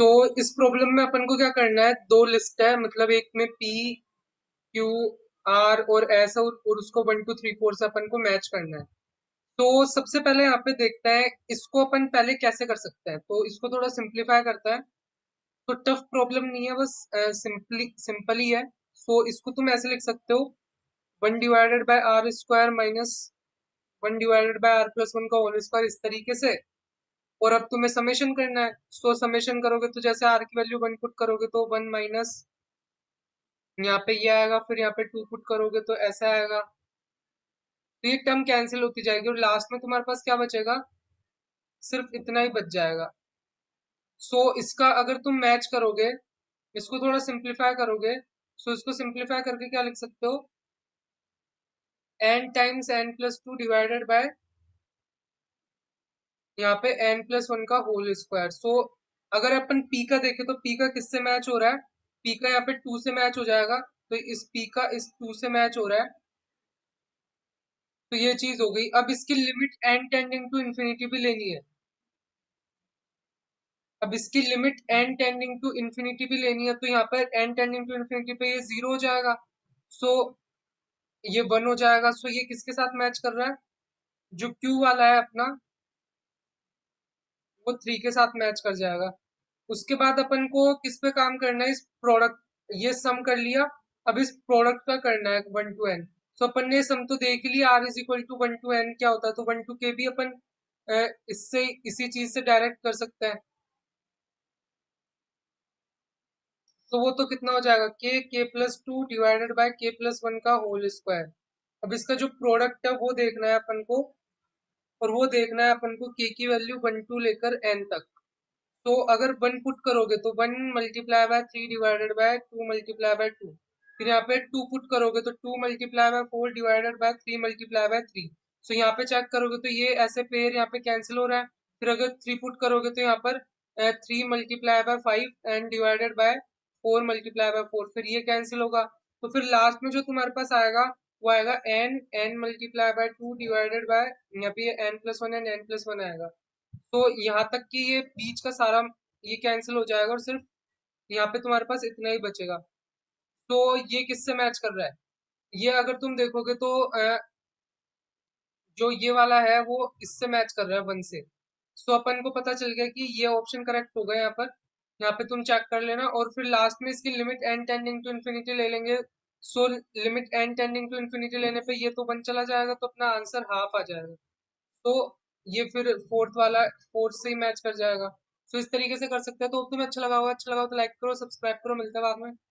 तो इस प्रॉब्लम में अपन को क्या करना है, दो लिस्ट है, मतलब एक में पी क्यू आर और एस और उसको 1 2 3 4 से अपन को मैच करना है। तो सबसे पहले यहाँ पे देखते हैं इसको अपन पहले कैसे कर सकते हैं। तो इसको थोड़ा सिंप्लीफाई करता है। तो टफ प्रॉब्लम नहीं है, बस सिंपल ही है। सो इसको तुम ऐसे लिख सकते हो, 1/r² माइनस 1/r+1 का होल स्क्वायर, इस तरीके से। और अब तुम्हें समेशन करना है। सो समेशन करोगे तो जैसे आर की वैल्यू 1 पुट करोगे तो 1 माइनस यहाँ पे ये आएगा, फिर यहाँ पे 2 पुट करोगे तो ऐसा आएगा। तो ये टर्म कैंसिल होती जाएगी और लास्ट में तुम्हारे पास क्या बचेगा, सिर्फ इतना ही बच जाएगा। सो इसका अगर तुम मैच करोगे, इसको थोड़ा सिंप्लीफाई करोगे, सो इसको सिंप्लीफाई करके क्या लिख सकते हो, n times n+2 divided by यहाँ पे n+1 का होल स्क्वायर। सो अगर अपन p का देखें तो p का किससे मैच हो रहा है, p का यहाँ पे 2 से मैच हो जाएगा। तो इस p का इस 2 से मैच हो रहा है। तो ये चीज हो गई। अब इसकी limit n tending to infinity भी लेनी है। अब इसकी limit n tending to infinity भी लेनी है, तो यहाँ पर n टेंडिंग टू इन्फिनिटी पे ये 0 हो जाएगा। सो ये 1 हो जाएगा। सो ये किसके साथ मैच कर रहा है, जो Q वाला है अपना, वो 3 के साथ मैच कर जाएगा। उसके बाद अपन को किस पे काम करना है, इस प्रोडक्ट, ये सम कर लिया। अब इस प्रोडक्ट का करना है 1 to n। तो अपन ने सम तो देख लिया, r=1 to n क्या होता है। तो 1 to k भी अपन इससे इसी चीज से डायरेक्ट कर सकते हैं। तो वो तो कितना हो जाएगा, k+2 डिवाइडेड बाय k+1 का होल स्क्वायर। अब इसका जो प्रोडक्ट है वो देखना है अपन को, और वो देखना है अपन को k की वैल्यू 1 to लेकर n तक। तो अगर 1 पुट करोगे तो 1 × 3 डिवाइडेड बाय 2 × 2। फिर यहाँ पे 2 पुट करोगे तो 2 × 4 डिवाइडेड बाय 3 × 3। सो यहाँ पे चेक करोगे तो ये ऐसे पेयर यहाँ पे कैंसिल हो रहा है। फिर अगर 3 पुट करोगे तो यहाँ पर 3 × 5 एंड डिवाइडेड बाय 4 × 4, फिर ये कैंसिल होगा। तो फिर लास्ट में जो तुम्हारे पास आएगा वो आएगा n×2 डिवाइडेड बाय, यहाँ पे n+1 एंड n+1 आएगा। तो यहाँ तक कि ये बीच का सारा ये कैंसिल हो जाएगा और सिर्फ यहाँ पे तुम्हारे पास इतना ही बचेगा। तो ये किससे मैच कर रहा है, ये अगर तुम देखोगे तो जो ये वाला है वो इससे मैच कर रहा है 1 से। सो अपन को पता चल गया कि ये ऑप्शन करेक्ट होगा यहाँ पर। यहाँ पे तुम चेक कर लेना और फिर लास्ट में इसकी limit n tending to infinity ले लेंगे। So limit n tending to infinity लेने पे ये तो 1 चला जाएगा, तो अपना आंसर हाफ आ जाएगा। तो ये फिर फोर्थ वाला फोर्थ से ही मैच कर जाएगा। तो इस तरीके से कर सकते हैं। तो तुम्हें अच्छा लगा होगा, अच्छा लगा हो तो लाइक करो, सब्सक्राइब करो, मिलते हैं बाद में।